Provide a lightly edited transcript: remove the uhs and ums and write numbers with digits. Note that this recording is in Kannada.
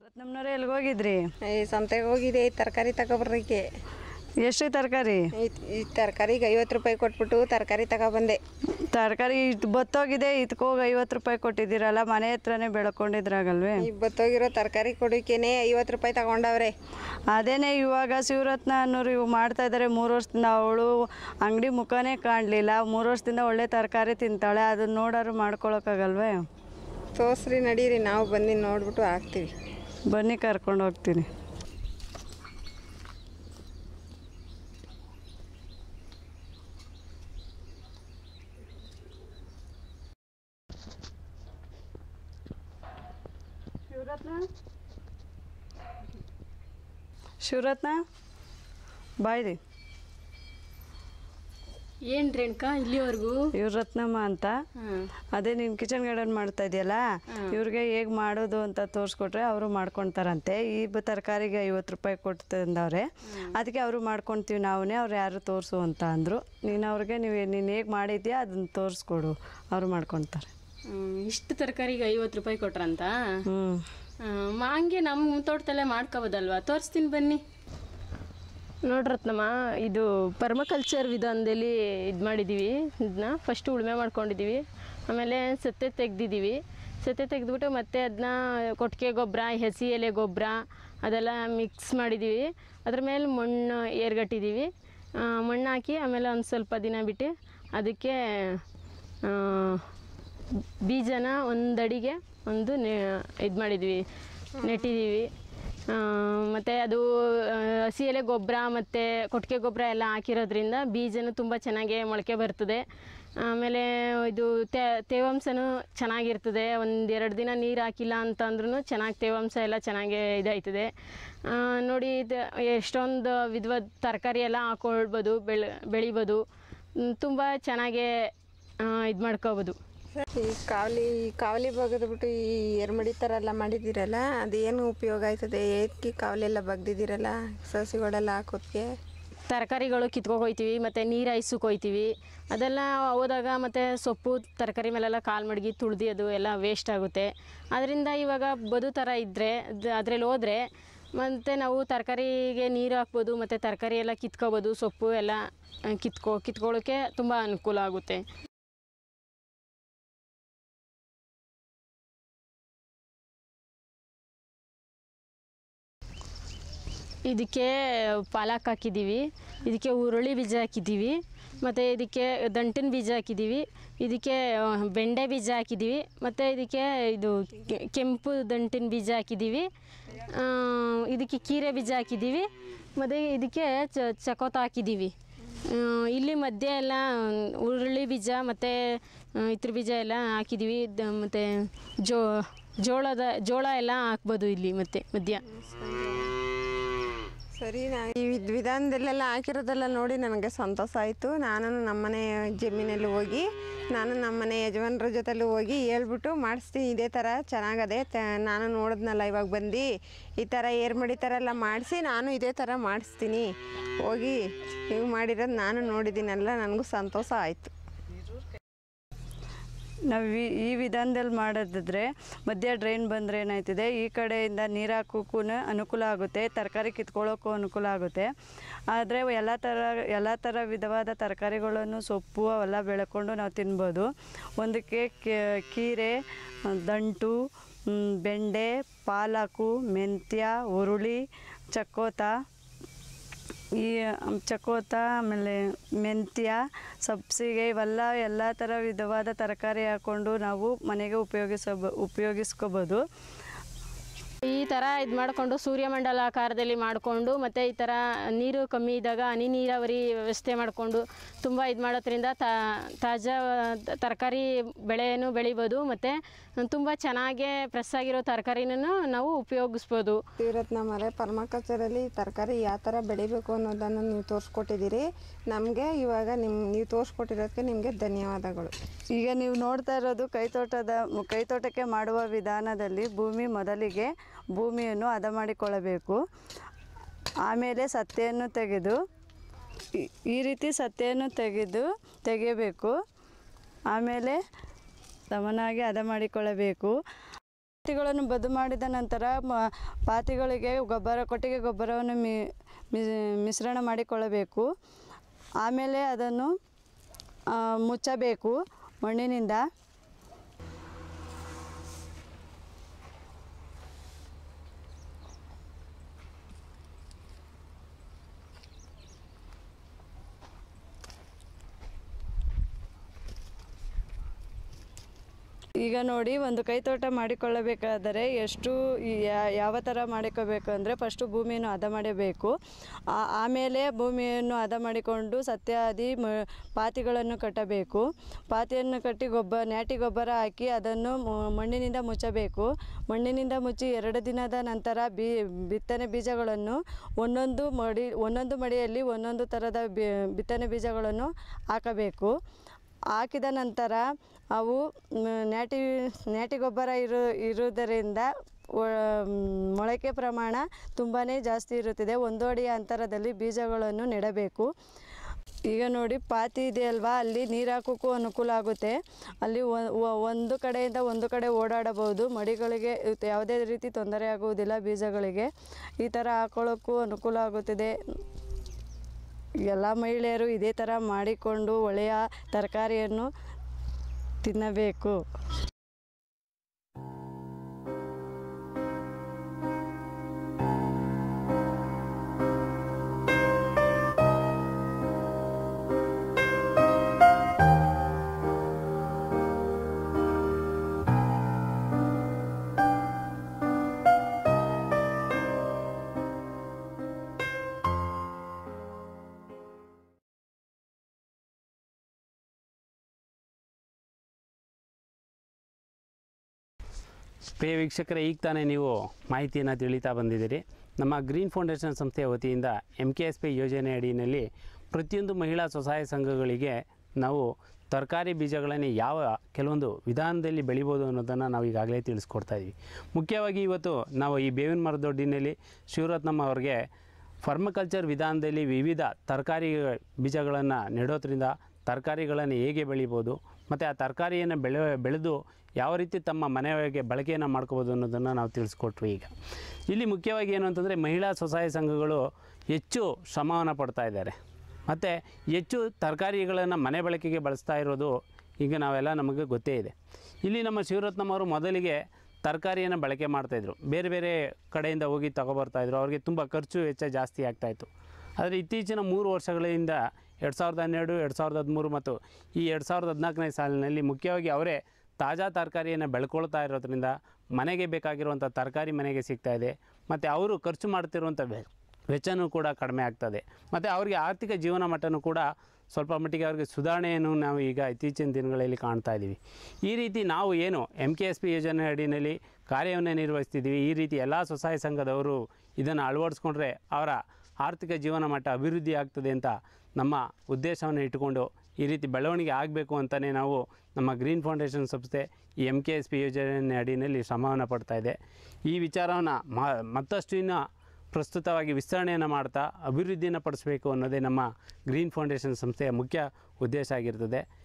ರತ್ನಮ್ಮನವ್ರೆ ಎಲ್ಲಿಗೆ ಹೋಗಿದ್ರಿ? ಸಂತೆಗೆ ಹೋಗಿದೆ ತರಕಾರಿ ತಗೊಬರ್ಲಿಕ್ಕೆ. ಎಷ್ಟು ತರಕಾರಿ? ಈ ತರಕಾರಿಗೆ 50 ರೂಪಾಯಿ ಕೊಟ್ಬಿಟ್ಟು ತರಕಾರಿ ತಗೊಬಂದೆ. ತರಕಾರಿ ಬತ್ತೋಗಿದೆ, ಇದಕ್ಕೋಗಿ 50 ರೂಪಾಯಿ ಕೊಟ್ಟಿದ್ದೀರಲ್ಲ, ಮನೆ ಹತ್ರನೇ ಬೆಳ್ಕೊಂಡಿದ್ರಾಗಲ್ವೇ? ಈ ಬತ್ತೋಗಿರೋ ತರಕಾರಿ ಕೊಡೋಕ್ಕೇನೆ 50 ರೂಪಾಯಿ ತಗೊಂಡವ್ರೆ. ಅದೇನೇ ಇವಾಗ ಶಿವರತ್ನ ಅನ್ನೋರು ಇವು ಮಾಡ್ತಾ ಇದ್ದಾರೆ. 3 ವರ್ಷದಿಂದ ಅವಳು ಅಂಗಡಿ ಮುಖನೇ ಕಾಣಲಿಲ್ಲ. 3 ವರ್ಷದಿಂದ ಒಳ್ಳೆ ತರಕಾರಿ ತಿಂತಾಳೆ, ಅದನ್ನ ನೋಡೋರು ಮಾಡ್ಕೊಳಕ್ಕಾಗಲ್ವೇ? ತೋರಿಸ್ರಿ, ನಡೀರಿ, ನಾವು ಬಂದು ನೋಡ್ಬಿಟ್ಟು ಹಾಕ್ತೀವಿ. ಬನ್ನಿ, ಕರ್ಕೊಂಡು ಹೋಗ್ತೀನಿ. ಶಿವರತ್ನ ಬಾಯ್ರಿ. ಏನು ರೇಣುಕಾ ಇಲ್ಲಿವರೆಗೂ? ಇವ್ರ ರತ್ನಮ್ಮ ಅಂತ. ಅದೇ ನೀನು ಕಿಚನ್ ಗಾರ್ಡನ್ ಮಾಡ್ತಾ ಇದೆಯಲ್ಲ, ಇವ್ರಿಗೆ ಹೇಗೆ ಮಾಡೋದು ಅಂತ ತೋರಿಸ್ಕೊಟ್ರೆ ಅವರು ಮಾಡ್ಕೊತಾರಂತೆ. ಈ ತರಕಾರಿಗೆ 50 ರೂಪಾಯಿ ಕೊಟ್ಟು ತಂದವ್ರೆ, ಅದಕ್ಕೆ ಅವರು ಮಾಡ್ಕೊತೀವಿ ನಾವೇ, ಅವ್ರು ಯಾರು ತೋರಿಸು ಅಂತ ಅಂದರು. ನೀನು ಅವ್ರಿಗೆ ನೀನು ಹೇಗೆ ಮಾಡಿದ್ಯಾ ಅದನ್ನು ತೋರಿಸ್ಕೊಡು, ಅವರು ಮಾಡ್ಕೊತಾರೆ. ಇಷ್ಟು ತರಕಾರಿಗೆ 50 ರೂಪಾಯಿ ಕೊಟ್ರಂತ? ಹಂಗೆ ನಮ್ಮ ತೋಟದಲ್ಲೇ ಮಾಡ್ಕೋಬೋದಲ್ವಾ? ತೋರಿಸ್ತೀನಿ ಬನ್ನಿ. ನೋಡ್ರಿ ರತ್ನಮ್ಮ, ಇದು ಪರ್ಮಕಲ್ಚರ್ ವಿಧಾನದಲ್ಲಿ ಇದು ಮಾಡಿದ್ದೀವಿ. ಇದನ್ನ ಫಸ್ಟು ಉಳುಮೆ ಮಾಡ್ಕೊಂಡಿದ್ದೀವಿ, ಆಮೇಲೆ ಸತ್ತೆ ತೆಗ್ದಿದ್ದೀವಿ. ಸತ್ತೆ ತೆಗೆದ್ಬಿಟ್ಟು ಮತ್ತೆ ಅದನ್ನ ಕೊಟ್ಟಿಗೆ ಗೊಬ್ಬರ, ಹಸಿ ಎಲೆ ಗೊಬ್ಬರ ಅದೆಲ್ಲ ಮಿಕ್ಸ್ ಮಾಡಿದ್ದೀವಿ. ಅದ್ರ ಮೇಲೆ ಮಣ್ಣು ಏರ್ಗಟ್ಟಿದ್ದೀವಿ. ಮಣ್ಣು ಹಾಕಿ ಆಮೇಲೆ ಒಂದು ಸ್ವಲ್ಪ ದಿನ ಬಿಟ್ಟು ಅದಕ್ಕೆ ಬೀಜನ ಒಂದಡಿಗೆ ಒಂದು ಇದು ಮಾಡಿದ್ವಿ, ನೆಟ್ಟಿದ್ದೀವಿ. ಮತ್ತು ಅದು ಹಸಿ ಎಲೆ ಗೊಬ್ಬರ ಮತ್ತು ಕೊಟ್ಟಿಗೆ ಗೊಬ್ಬರ ಎಲ್ಲ ಹಾಕಿರೋದ್ರಿಂದ ಬೀಜನೂ ತುಂಬ ಚೆನ್ನಾಗಿ ಮೊಳಕೆ ಬರ್ತದೆ. ಆಮೇಲೆ ಇದು ತೇವಾಂಶನೂ ಚೆನ್ನಾಗಿರ್ತದೆ. 1-2 ದಿನ ನೀರು ಹಾಕಿಲ್ಲ ಅಂತಂದ್ರೂ ಚೆನ್ನಾಗಿ ತೇವಾಂಶ ಎಲ್ಲ ಚೆನ್ನಾಗೇ ಇದಾಯ್ತದೆ. ನೋಡಿ, ಇದು ಎಷ್ಟೊಂದು ವಿಧವಾದ ತರಕಾರಿ ಎಲ್ಲ ಹಾಕ್ಕೊಳ್ಬೋದು, ಬೆಳಿಬೋದು. ತುಂಬ ಚೆನ್ನಾಗೇ ಇದು ಮಾಡ್ಕೋಬೋದು. ಈ ಕಾವಲಿ ಬಗೆದ್ಬಿಟ್ಟು ಈ ಎರ್ಮಡಿ ಥರ ಎಲ್ಲ ಮಾಡಿದ್ದೀರಲ್ಲ, ಅದೇನು ಉಪಯೋಗ ಆಯ್ತದೆ? ಏತ್ಕಿ ಕಾವಲಿ ಎಲ್ಲ ಬಗ್ದಿದ್ದೀರಲ್ಲ ಸಸಿಗಳೆಲ್ಲ ಹಾಕೋದಕ್ಕೆ? ತರಕಾರಿಗಳು ಕಿತ್ಕೊಯ್ತೀವಿ, ಮತ್ತು ನೀರು ಹಾಯ್ಸೋಕ್ಕೋಯ್ತೀವಿ. ಅದೆಲ್ಲ ಹೋದಾಗ ಮತ್ತು ಸೊಪ್ಪು ತರಕಾರಿ ಮೇಲೆಲ್ಲ ಕಾಲು ಮಡಗಿ ತುಳ್ದು ಅದು ಎಲ್ಲ ವೇಸ್ಟ್ ಆಗುತ್ತೆ. ಅದರಿಂದ ಇವಾಗ ಬದು ಥರ ಇದ್ದರೆ ಅದರಲ್ಲಿ ಹೋದರೆ ಮತ್ತು ನಾವು ತರಕಾರಿಗೆ ನೀರು ಹಾಕ್ಬೋದು, ಮತ್ತು ತರಕಾರಿ ಎಲ್ಲ ಕಿತ್ಕೋಬೋದು. ಸೊಪ್ಪು ಎಲ್ಲ ಕಿತ್ಕೊಳ್ಳೋಕ್ಕೆ ತುಂಬ ಅನುಕೂಲ ಆಗುತ್ತೆ. ಇದಕ್ಕೆ ಪಾಲಕ್ ಹಾಕಿದ್ದೀವಿ, ಇದಕ್ಕೆ ಹುರುಳಿ ಬೀಜ ಹಾಕಿದ್ದೀವಿ, ಮತ್ತು ಇದಕ್ಕೆ ದಂಟಿನ ಬೀಜ ಹಾಕಿದ್ದೀವಿ, ಇದಕ್ಕೆ ಬೆಂಡೆ ಬೀಜ ಹಾಕಿದ್ದೀವಿ, ಮತ್ತು ಇದಕ್ಕೆ ಇದು ಕೆಂಪು ದಂಟಿನ ಬೀಜ ಹಾಕಿದ್ದೀವಿ, ಇದಕ್ಕೆ ಕೀರೆ ಬೀಜ ಹಾಕಿದ್ದೀವಿ, ಮತ್ತು ಇದಕ್ಕೆ ಚಕೋತ ಹಾಕಿದ್ದೀವಿ. ಇಲ್ಲಿ ಮಧ್ಯೆ ಎಲ್ಲ ಹುರುಳಿ ಬೀಜ ಮತ್ತು ಇದ್ರ ಬೀಜ ಎಲ್ಲ ಹಾಕಿದ್ದೀವಿ. ಮತ್ತು ಜೋಳ ಎಲ್ಲ ಹಾಕ್ಬೋದು ಇಲ್ಲಿ ಮತ್ತು ಮಧ್ಯ. ಸರಿ, ಈ ವಿಧಾನದಲ್ಲೆಲ್ಲ ಹಾಕಿರೋದೆಲ್ಲ ನೋಡಿ ನನಗೆ ಸಂತೋಷ ಆಯಿತು. ನಾನು ನಮ್ಮನೆ ಜಮೀನಲ್ಲಿ ಹೋಗಿ ನಮ್ಮನೆ ಯಜಮಾನ್ರ ಜೊತೆಲೂ ಹೋಗಿ ಹೇಳ್ಬಿಟ್ಟು ಮಾಡಿಸ್ತೀನಿ. ಇದೇ ಥರ ಚೆನ್ನಾಗದೆ, ನಾನು ನೋಡಿದ್ನಲ್ಲ ಇವಾಗ ಬಂದು ಈ ಥರ ಏರ್ಮಡಿ ಥರ ಎಲ್ಲ ಮಾಡಿಸಿ ನಾನು ಇದೇ ಥರ ಮಾಡಿಸ್ತೀನಿ. ಹೋಗಿ ನೀವು ಮಾಡಿರೋದು ನಾನು ನೋಡಿದ್ದೀನಲ್ಲ, ನನಗೂ ಸಂತೋಷ ಆಯಿತು. ನಾವು ಈ ವಿಧಾನದಲ್ಲಿ ಮಾಡೋದಿದ್ರೆ ಮಧ್ಯ ಡ್ರೈನ್ ಬಂದರೆ ಏನಾಯ್ತದೆ, ಈ ಕಡೆಯಿಂದ ನೀರು ಹಾಕೋಕ್ಕೂ ಅನುಕೂಲ ಆಗುತ್ತೆ, ತರಕಾರಿ ಕಿತ್ಕೊಳ್ಳೋಕ್ಕೂ ಅನುಕೂಲ ಆಗುತ್ತೆ. ಆದರೆ ಎಲ್ಲ ಥರ ವಿಧವಾದ ತರಕಾರಿಗಳನ್ನು, ಸೊಪ್ಪು ಅವೆಲ್ಲ ಬೆಳ್ಕೊಂಡು ನಾವು ತಿನ್ಬೋದು. ಒಂದಕ್ಕೆ ಕೀರೆ, ದಂಟು, ಬೆಂಡೆ, ಪಾಲಕು, ಮೆಂತ್ಯ, ಹುರುಳಿ, ಚಕೋತ, ಆಮೇಲೆ ಮೆಂತ್ಯ, ಸಬ್ಸಿಗೆ, ಇವೆಲ್ಲ ಎಲ್ಲ ಥರ ವಿಧವಾದ ತರಕಾರಿ ಹಾಕ್ಕೊಂಡು ನಾವು ಮನೆಗೆ ಉಪಯೋಗಿಸ್ಕೋಬೋದು. ಈ ಥರ ಇದು ಮಾಡಿಕೊಂಡು ಸೂರ್ಯಮಂಡಲಾಕಾರದಲ್ಲಿ ಮಾಡಿಕೊಂಡು, ಮತ್ತು ಈ ಥರ ನೀರು ಕಮ್ಮಿ ಇದ್ದಾಗ ಹನಿ ನೀರಾವರಿ ವ್ಯವಸ್ಥೆ ಮಾಡಿಕೊಂಡು ತುಂಬ ಇದು ಮಾಡೋದ್ರಿಂದ ತಾಜಾ ತರಕಾರಿ ಬೆಳೆಯನ್ನು ಬೆಳಿಬೋದು. ಮತ್ತು ತುಂಬ ಚೆನ್ನಾಗೇ ಫ್ರೆಶ್ ಆಗಿರೋ ತರಕಾರಿನೂ ನಾವು ಉಪಯೋಗಿಸ್ಬೋದು. ಶಿವರತ್ನಮ್ಮರೇ, ಪರ್ಮಾಕಲ್ಚರಲ್ಲಿ ತರಕಾರಿ ಯಾವ ಥರ ಬೆಳಿಬೇಕು ಅನ್ನೋದನ್ನು ನೀವು ತೋರಿಸ್ಕೊಟ್ಟಿದ್ದೀರಿ ನಮಗೆ. ಇವಾಗ ನೀವು ತೋರಿಸ್ಕೊಟ್ಟಿರೋದಕ್ಕೆ ನಿಮಗೆ ಧನ್ಯವಾದಗಳು. ಈಗ ನೀವು ನೋಡ್ತಾ ಇರೋದು ಕೈತೋಟಕ್ಕೆ ಮಾಡುವ ವಿಧಾನದಲ್ಲಿ ಮೊದಲಿಗೆ ಭೂಮಿಯನ್ನು ಹದ ಮಾಡಿಕೊಳ್ಳಬೇಕು. ಆಮೇಲೆ ಸತ್ತೆಯನ್ನು ತೆಗೆದು ಈ ರೀತಿ ಸತ್ತೆಯನ್ನು ತೆಗೆಯಬೇಕು. ಆಮೇಲೆ ಸಮನಾಗಿ ಹದ ಮಾಡಿಕೊಳ್ಳಬೇಕು. ಪಾತಿಗಳನ್ನು ಬದು ಮಾಡಿದ ನಂತರ ಪಾತಿಗಳಿಗೆ ಕೊಟ್ಟಿಗೆ ಗೊಬ್ಬರವನ್ನು ಮಿಶ್ರಣ ಮಾಡಿಕೊಳ್ಳಬೇಕು. ಆಮೇಲೆ ಅದನ್ನು ಮುಚ್ಚಬೇಕು ಮಣ್ಣಿನಿಂದ. ಈಗ ನೋಡಿ, ಒಂದು ಕೈತೋಟ ಮಾಡಿಕೊಳ್ಳಬೇಕಾದರೆ ಯಾವ ಥರ ಮಾಡಿಕೋಬೇಕು ಅಂದರೆ, ಫಸ್ಟು ಭೂಮಿಯನ್ನು ಹದ ಮಾಡಬೇಕು. ಆಮೇಲೆ ಭೂಮಿಯನ್ನು ಹದ ಮಾಡಿಕೊಂಡು ಸತ್ಯಾದಿ ಪಾತಿಗಳನ್ನು ಕಟ್ಟಬೇಕು. ಪಾತಿಯನ್ನು ಕಟ್ಟಿ ನಾಟಿ ಗೊಬ್ಬರ ಹಾಕಿ ಅದನ್ನು ಮಣ್ಣಿನಿಂದ ಮುಚ್ಚಬೇಕು. ಮಣ್ಣಿನಿಂದ ಮುಚ್ಚಿ 2 ದಿನದ ನಂತರ ಬಿತ್ತನೆ ಬೀಜಗಳನ್ನು ಒಂದೊಂದು ಮಡಿಯಲ್ಲಿ ಒಂದೊಂದು ಥರದ ಬಿತ್ತನೆ ಬೀಜಗಳನ್ನು ಹಾಕಬೇಕು. ಹಾಕಿದ ನಂತರ ಅವು ನಾಟಿ ಗೊಬ್ಬರ ಇರುವುದರಿಂದ ಮೊಳಕೆ ಪ್ರಮಾಣ ತುಂಬಾ ಜಾಸ್ತಿ ಇರುತ್ತದೆ. 1 ಅಡಿಯ ಅಂತರದಲ್ಲಿ ಬೀಜಗಳನ್ನು ನೆಡಬೇಕು. ಈಗ ನೋಡಿ, ಪಾತಿ ಇದೆಯಲ್ವಾ, ಅಲ್ಲಿ ನೀರು ಹಾಕೋಕ್ಕೂ ಅನುಕೂಲ ಆಗುತ್ತೆ. ಅಲ್ಲಿ ಒಂದು ಕಡೆಯಿಂದ ಒಂದು ಕಡೆ ಓಡಾಡಬಹುದು. ಮಡಿಗಳಿಗೆ ಯಾವುದೇ ರೀತಿ ತೊಂದರೆ ಆಗುವುದಿಲ್ಲ. ಬೀಜಗಳಿಗೆ ಈ ಥರ ಹಾಕೊಳ್ಳೋಕ್ಕೂ ಅನುಕೂಲ ಆಗುತ್ತದೆ. ಎಲ್ಲ ಮಹಿಳೆಯರು ಇದೇ ಥರ ಮಾಡಿಕೊಂಡು ಒಳ್ಳೆಯ ತರಕಾರಿಯನ್ನು ತಿನ್ನಬೇಕು. ಪ್ರಿಯ ವೀಕ್ಷಕರೇ, ಈಗ ತಾನೇ ನೀವು ಮಾಹಿತಿಯನ್ನು ತಿಳಿತಾ ಬಂದಿದ್ದೀರಿ. ನಮ್ಮ ಗ್ರೀನ್ ಫೌಂಡೇಶನ್ ಸಂಸ್ಥೆಯ ವತಿಯಿಂದ MKSP ಯೋಜನೆ ಅಡಿಯಲ್ಲಿ ಪ್ರತಿಯೊಂದು ಮಹಿಳಾ ಸ್ವಸಹಾಯ ಸಂಘಗಳಿಗೆ ನಾವು ತರಕಾರಿ ಬೀಜಗಳನ್ನು ಕೆಲವೊಂದು ವಿಧಾನದಲ್ಲಿ ಬೆಳಿಬೋದು ಅನ್ನೋದನ್ನು ನಾವು ಈಗಾಗಲೇ ತಿಳಿಸ್ಕೊಡ್ತಾ ಇದ್ದೀವಿ. ಮುಖ್ಯವಾಗಿ ಇವತ್ತು ನಾವು ಈ ಬೇವಿನ ಮರದೊಡ್ಡಿನಲ್ಲಿ ಶಿವರತ್ನಮ್ಮ ಅವರಿಗೆ ಪರ್ಮಕಲ್ಚರ್ ವಿಧಾನದಲ್ಲಿ ವಿವಿಧ ತರಕಾರಿ ಬೀಜಗಳನ್ನು ನೆಡೋದ್ರಿಂದ ತರಕಾರಿಗಳನ್ನು ಹೇಗೆ ಬೆಳಿಬೋದು ಮತ್ತು ಆ ತರಕಾರಿಯನ್ನು ಬೆಳೆದು ಯಾವ ರೀತಿ ತಮ್ಮ ಮನೆಯೊಳಗೆ ಬಳಕೆಯನ್ನು ಮಾಡ್ಕೋಬೋದು ಅನ್ನೋದನ್ನು ನಾವು ತಿಳಿಸ್ಕೊಟ್ವಿ. ಈಗ ಇಲ್ಲಿ ಮುಖ್ಯವಾಗಿ ಏನು ಅಂತಂದರೆ, ಮಹಿಳಾ ಸ್ವಸಹಾಯ ಸಂಘಗಳು ಹೆಚ್ಚು ಶ್ರಮವನ್ನು ಪಡ್ತಾ ಇದ್ದಾರೆ ಮತ್ತು ಹೆಚ್ಚು ತರಕಾರಿಗಳನ್ನು ಮನೆ ಬಳಕೆಗೆ ಬಳಸ್ತಾ ಇರೋದು ಈಗ ನಮಗೆ ಗೊತ್ತೇ ಇದೆ. ಇಲ್ಲಿ ನಮ್ಮ ಶಿವರತ್ನಮ್ಮವರು ಮೊದಲಿಗೆ ತರಕಾರಿಯನ್ನು ಬಳಕೆ ಮಾಡ್ತಾಯಿದ್ರು. ಬೇರೆ ಬೇರೆ ಕಡೆಯಿಂದ ಹೋಗಿ ತಗೊಬರ್ತಾಯಿದ್ರು. ಅವ್ರಿಗೆ ತುಂಬ ಖರ್ಚು ವೆಚ್ಚ ಜಾಸ್ತಿ ಆಗ್ತಾಯಿತ್ತು. ಆದರೆ ಇತ್ತೀಚಿನ 3 ವರ್ಷಗಳಿಂದ 2012, 2013 ಮತ್ತು ಈ 2014ನೇ ಸಾಲಿನಲ್ಲಿ ಮುಖ್ಯವಾಗಿ ಅವರೇ ತಾಜಾ ತರಕಾರಿಯನ್ನು ಬೆಳ್ಕೊಳ್ತಾ ಇರೋದ್ರಿಂದ ಮನೆಗೆ ಬೇಕಾಗಿರುವಂಥ ತರಕಾರಿ ಮನೆಗೆ ಸಿಗ್ತಾಯಿದೆ ಮತ್ತು ಅವರು ಖರ್ಚು ಮಾಡ್ತಿರುವಂಥ ವೆಚ್ಚವೂ ಕೂಡ ಕಡಿಮೆ ಆಗ್ತದೆ ಮತ್ತು ಅವರಿಗೆ ಆರ್ಥಿಕ ಜೀವನ ಮಟ್ಟನೂ ಕೂಡ ಸ್ವಲ್ಪ ಮಟ್ಟಿಗೆ ಅವ್ರಿಗೆ ಸುಧಾರಣೆಯನ್ನು ನಾವು ಈಗ ಇತ್ತೀಚಿನ ದಿನಗಳಲ್ಲಿ ಕಾಣ್ತಾ ಇದ್ದೀವಿ. ಈ ರೀತಿ ನಾವು ಏನು MKSP ಯೋಜನೆ ಅಡಿಯಲ್ಲಿ ಕಾರ್ಯವನ್ನು ನಿರ್ವಹಿಸ್ತಿದ್ದೀವಿ, ಈ ರೀತಿ ಎಲ್ಲ ಸ್ವಸಹಾಯ ಸಂಘದವರು ಇದನ್ನು ಅಳವಡಿಸ್ಕೊಂಡ್ರೆ ಅವರ ಆರ್ಥಿಕ ಜೀವನ ಮಟ್ಟ ಅಭಿವೃದ್ಧಿ ಆಗ್ತದೆ ಅಂತ ನಮ್ಮ ಉದ್ದೇಶವನ್ನು ಇಟ್ಟುಕೊಂಡು ಈ ರೀತಿ ಬೆಳವಣಿಗೆ ಆಗಬೇಕು ಅಂತಲೇ ನಾವು ನಮ್ಮ ಗ್ರೀನ್ ಫೌಂಡೇಶನ್ ಸಂಸ್ಥೆ ಈ MKSP ಯೋಜನೆ ಅಡಿಯಲ್ಲಿ ಶ್ರಮವನ್ನು ಪಡ್ತಾಯಿದೆ. ಈ ವಿಚಾರವನ್ನು ಮತ್ತಷ್ಟು ಇನ್ನು ಪ್ರಸ್ತುತವಾಗಿ ವಿಸ್ತರಣೆಯನ್ನು ಮಾಡ್ತಾ ಅಭಿವೃದ್ಧಿಯನ್ನು ಪಡಿಸಬೇಕು ಅನ್ನೋದೇ ನಮ್ಮ ಗ್ರೀನ್ ಫೌಂಡೇಶನ್ ಸಂಸ್ಥೆಯ ಮುಖ್ಯ ಉದ್ದೇಶ ಆಗಿರ್ತದೆ.